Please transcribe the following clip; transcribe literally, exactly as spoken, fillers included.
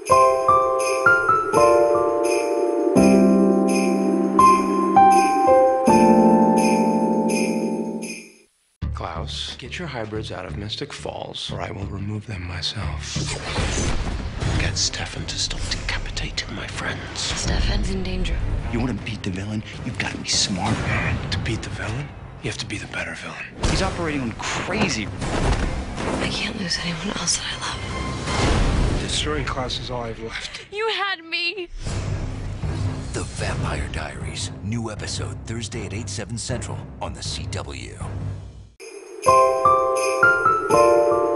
Klaus, get your hybrids out of Mystic Falls, or I will remove them myself. Get Stefan to stop decapitating my friends. Stefan's in danger. You want to beat the villain, you've got to be smart, man. To beat the villain, you have to be the better villain. He's operating on crazy. I can't lose anyone else that I love. Destroying Klaus is all I've left. You had me! The Vampire Diaries. New episode Thursday at eight, seven Central on the C W.